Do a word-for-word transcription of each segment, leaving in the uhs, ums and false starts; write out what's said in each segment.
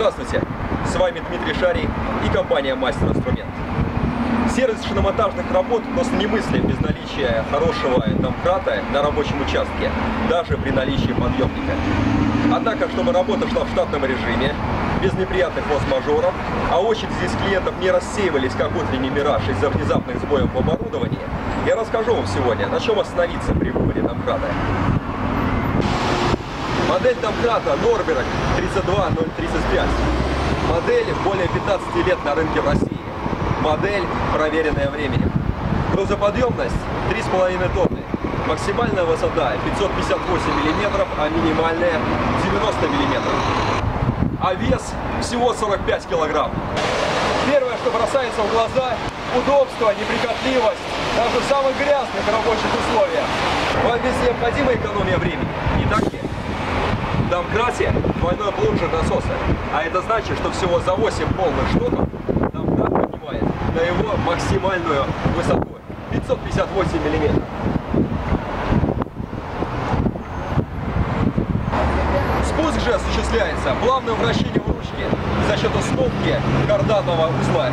Здравствуйте, с вами Дмитрий Шарий и компания Мастер Инструмент. Сервис шиномонтажных работ просто немыслим без наличия хорошего домкрата на рабочем участке, даже при наличии подъемника. Однако, чтобы работа шла в штатном режиме, без неприятных форс-мажоров, а очереди из клиентов не рассеивались как утренний мираж из-за внезапных сбоев в оборудовании, я расскажу вам сегодня, на чем остановиться при выборе домкрата. Модель домкрата Норберг тридцать два ноль тридцать пять. Модель более пятнадцати лет на рынке в России. Модель, проверенная временем. Грузоподъемность три с половиной тонны. Максимальная высота пятьсот пятьдесят восемь миллиметров, а минимальная девяносто миллиметров. А вес всего сорок пять килограмм. Первое, что бросается в глаза – удобство, неприхотливость, даже в самых грязных рабочих условиях. Вам здесь необходима экономия времени, не так ли? В домкрате двойной плунжер насоса, а это значит, что всего за восемь полных штоков домкрат поднимает на его максимальную высоту пятьсот пятьдесят восемь миллиметров. Спуск же осуществляется плавным вращением ручки за счет установки карданного узла.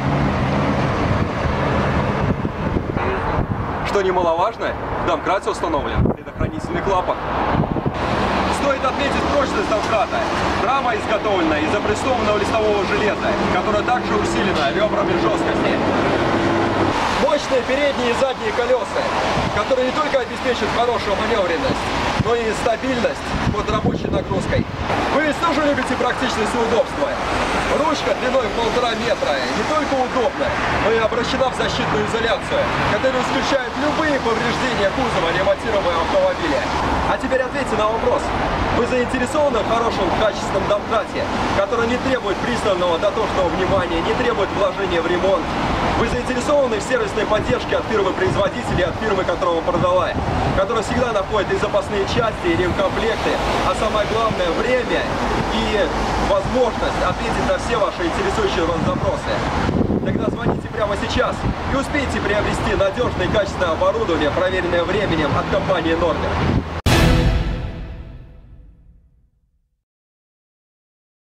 Что немаловажно, в домкрате установлен предохранительный клапан. Стоит отметить прочность домкрата. Рама изготовлена из запрессованного листового железа, которое также усилено ребрами жесткости. Мощные передние и задние колеса, которые не только обеспечат хорошую маневренность, но и стабильность под рабочей нагрузкой. Вы ведь тоже любите практичность и удобство. Ручка длиной в полтора метра не только удобна, но и обращена в защитную изоляцию, которая исключает любые повреждения кузова ремонтируемого автомобиля. А теперь ответьте на вопрос. Вы заинтересованы в хорошем, качественном домкрате, который не требует пристального дотошного внимания, не требует вложения в ремонт? Вы заинтересованы в сервисной поддержке от фирмы-производителя, от фирмы, которая вам продала, которая всегда находит и запасные части, и ремкомплекты, а самое главное – время и возможность ответить на все ваши интересующие вас запросы? Тогда звоните прямо сейчас и успейте приобрести надежное и качественное оборудование, проверенное временем от компании Норберг.